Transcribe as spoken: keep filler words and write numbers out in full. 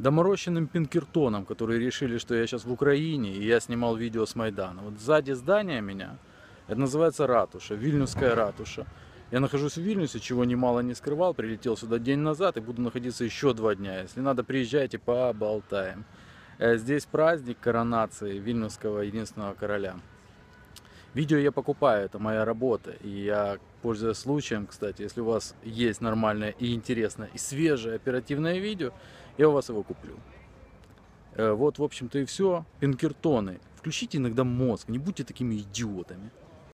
доморощенным пинкертоном, которые решили, что я сейчас в Украине, и я снимал видео с Майдана. Вот сзади здания меня, это называется ратуша, Вильнюсская ратуша. Я нахожусь в Вильнюсе, чего немало не скрывал, прилетел сюда день назад и буду находиться еще два дня. Если надо, приезжайте, поболтаем. Здесь праздник коронации Вильнюсского единственного короля. Видео я покупаю, это моя работа. И я, пользуясь случаем, кстати, если у вас есть нормальное и интересное, и свежее оперативное видео, я у вас его куплю. Вот, в общем-то, и все. Пинкертоны. Включите иногда мозг, не будьте такими идиотами.